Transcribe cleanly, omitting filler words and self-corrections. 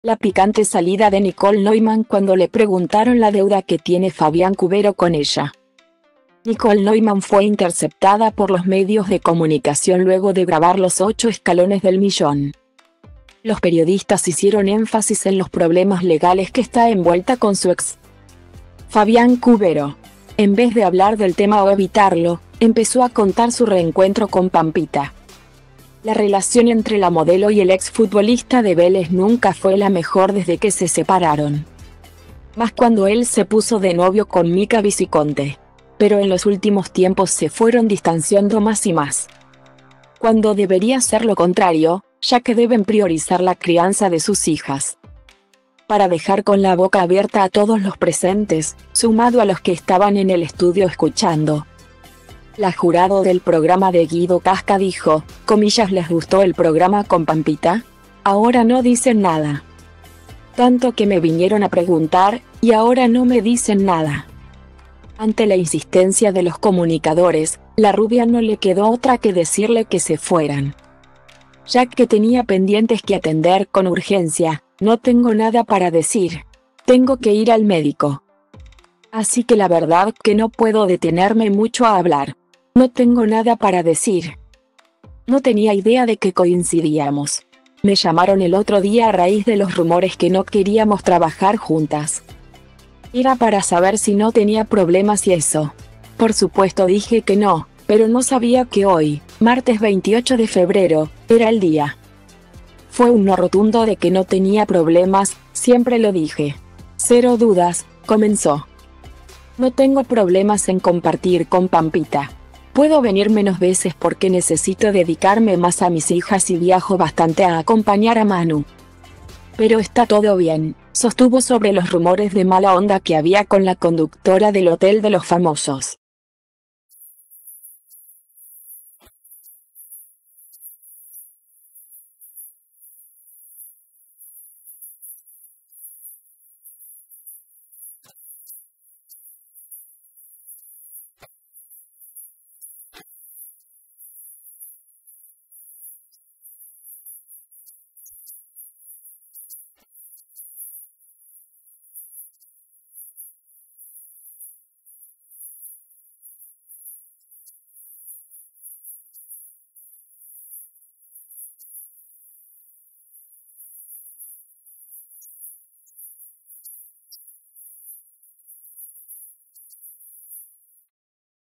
La picante salida de Nicole Neumann cuando le preguntaron la deuda que tiene Fabián Cubero con ella. Nicole Neumann fue interceptada por los medios de comunicación luego de grabar los 8 escalones del millón. Los periodistas hicieron énfasis en los problemas legales que está envuelta con su ex, Fabián Cubero. En vez de hablar del tema o evitarlo, empezó a contar su reencuentro con Pampita. La relación entre la modelo y el exfutbolista de Vélez nunca fue la mejor desde que se separaron. Más cuando él se puso de novio con Mica Viciconte. Pero en los últimos tiempos se fueron distanciando más y más. Cuando debería ser lo contrario, ya que deben priorizar la crianza de sus hijas. Para dejar con la boca abierta a todos los presentes, sumado a los que estaban en el estudio escuchando. La jurado del programa de Guido Casca dijo, comillas, ¿les gustó el programa con Pampita? Ahora no dicen nada. Tanto que me vinieron a preguntar, y ahora no me dicen nada. Ante la insistencia de los comunicadores, la rubia no le quedó otra que decirle que se fueran. Ya que tenía pendientes que atender con urgencia, no tengo nada para decir. Tengo que ir al médico. Así que la verdad que no puedo detenerme mucho a hablar. No tengo nada para decir. No tenía idea de que coincidíamos. Me llamaron el otro día a raíz de los rumores que no queríamos trabajar juntas. Era para saber si no tenía problemas y eso. Por supuesto dije que no, pero no sabía que hoy, martes 28 de febrero, era el día. Fue un no rotundo de que no tenía problemas, siempre lo dije. Cero dudas, comenzó. No tengo problemas en compartir con Pampita. Puedo venir menos veces porque necesito dedicarme más a mis hijas y viajo bastante a acompañar a Manu. Pero está todo bien, sostuvo sobre los rumores de mala onda que había con la conductora del Hotel de los Famosos.